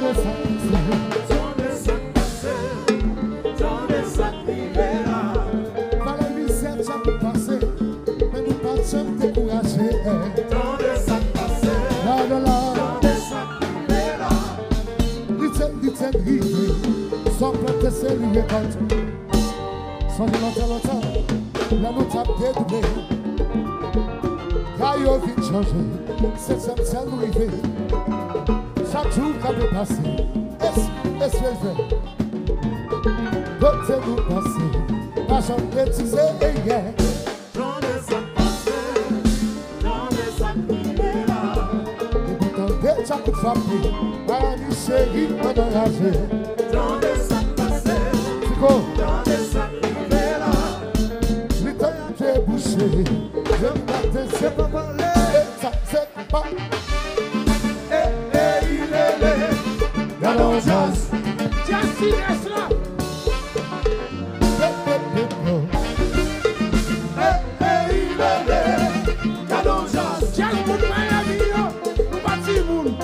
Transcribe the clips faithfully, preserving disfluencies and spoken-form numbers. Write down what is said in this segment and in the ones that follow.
C'est ça, ça nous arrive. Chaque jour qu'on peut passer, est-ce que c'est vrai? Quand nous passer, la chambre bêtise est hier. Dans les sacs passés, dans les sacs libéraux. Et puis quand déjà coup frappé, à la chérie, on a ragé. Dans les sacs passés, C'est quoi? dans les sacs libéraux. Je l'ai j'ai bouché, je m'attends, c'est pas parler. Ça, c'est pas. Eh, eh, il est là. Galon jazz. Jazz finesse là. Eh, eh, il est là. Galon jazz. Jazz pour Miami, yo. Nous bâtis moun.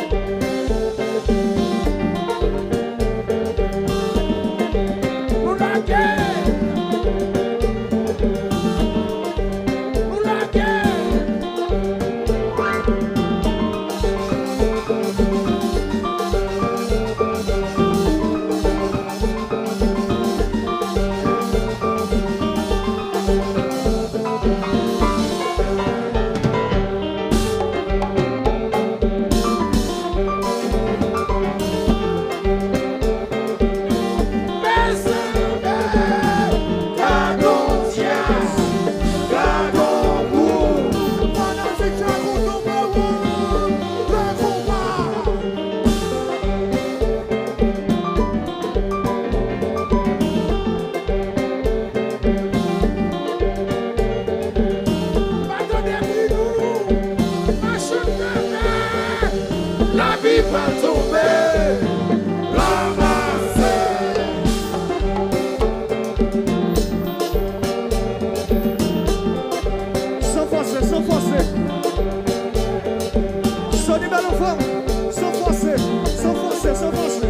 Una La vie va tomber, ramasser. Sans forcer, sans forcer. Sans du ballon fort, sans forcer, sans forcer, sans forcer.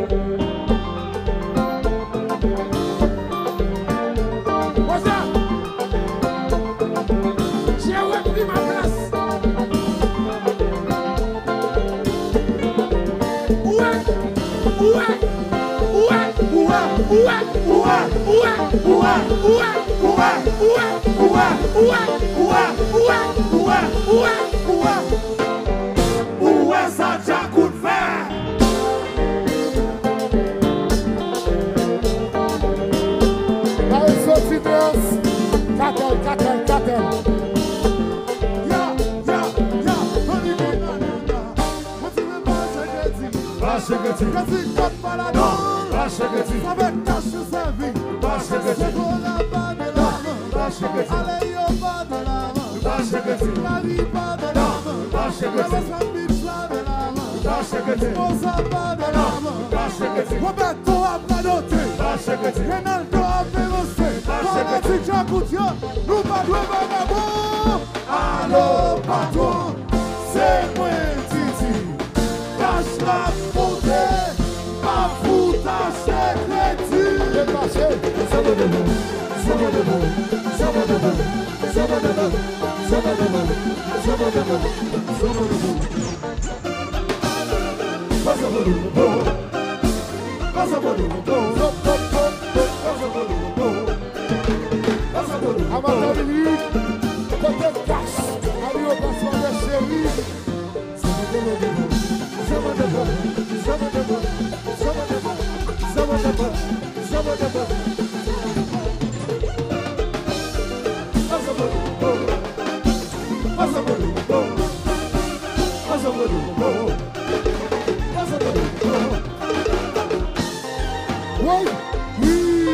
Où est ça, Jack coup de fer? Là, ils sont fidèles. Cartel, cartel, cartel. Ya, ya, ya, on y va, na, na, na. Moi, tu veux pas ce que tu dis? Pas ce que tu dis. Que tu comptes pas la donne. Pas ce que tu dis. Avec ta chance à vie. Pas ce que tu C'est dis. qu'on a pas de l'âme. Pas ce que tu dis. Allez, yo, pas de l'âme. Pas ce que tu dis. La vie, pas de l'âme. Pas ce que tu dis. La famille, pas de l'âme. Pas ce que tu dis. On s'en pas de l'âme. Pas ce que tu dis. Roberto a pas noté. Pas ce que tu dis. Ronaldo a dénoncé. Pendant que tu as coûté, nous pas de vagabond. Allô, patron, c'est moi, Titi. Cache la beauté, pas foutre ta secrétaire. Dépassé. Ça va de bon. Ça va de bon. Ça va de bon. Ça va de bon. Ça va de bon. Ça va de bon. Ça va de bon. Pas ça va de bon. Pas ça va de bon. Hop, hop, hop. Pas ça va de bon. Pas ça va de bon. Amatari, côté cash. Allez au passement de chérie. Ça va de bon. Ça va de bon. Ça va de bon. Ça va de bon. Ça va de bon. Ça va de bon. Oui, oui.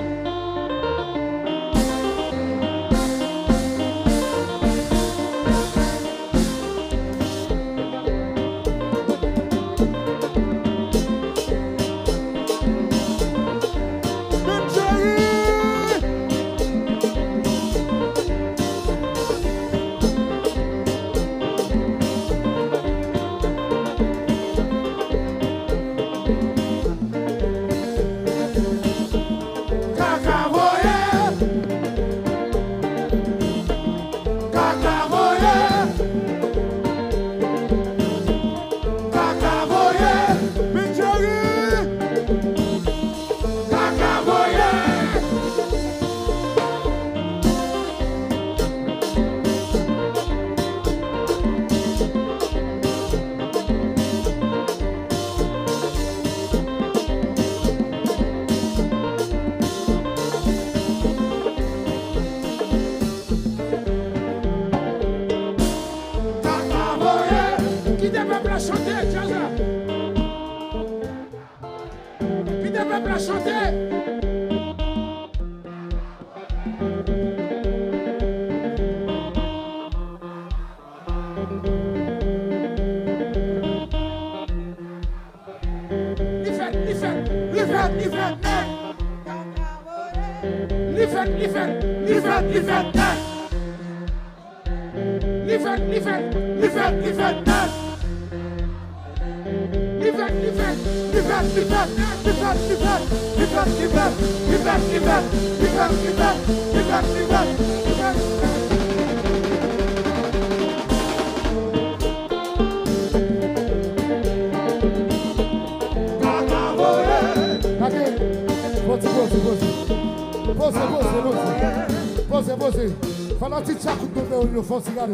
Faut cigarette.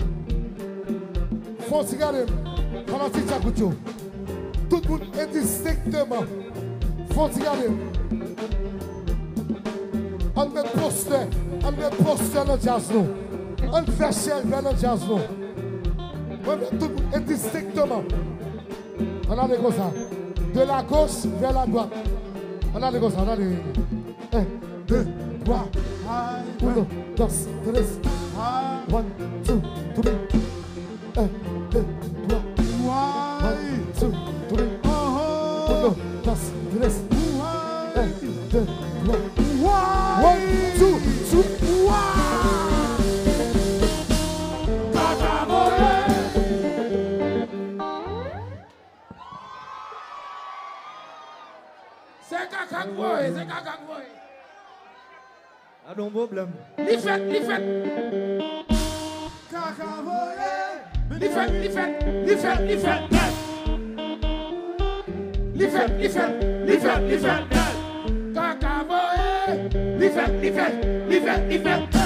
Faut cigarette. Faut cigarette. Tout le monde indistinctement. Faut cigarette. On met poster. On met poster dans le jazz. On fait cher vers le jazz. On met tout le monde indistinctement. On a des comme ça. De la gauche vers la droite. On a des comme ça. On a des. Un, deux, trois. Uno, dos, tres. One, two, three. Un, deux, trois. kakakvoye, c'est kakakvoye. Pas de problème. Li fait, li fait. Kakavoye. Li fait, li fait, li fait, li fait. Li fait, li fait, li fait, li fait. Kakavoye. Li fait, li fait, li fait, li fait.